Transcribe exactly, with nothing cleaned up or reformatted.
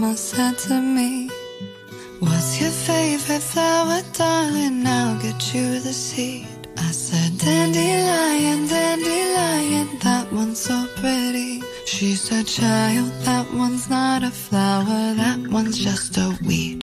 mama said to me, what's your favorite flower, darling? I'll get you the seed. I said, dandelion, dandelion, that one's so pretty. She said, child, that one's not a flower, that one's just a weed.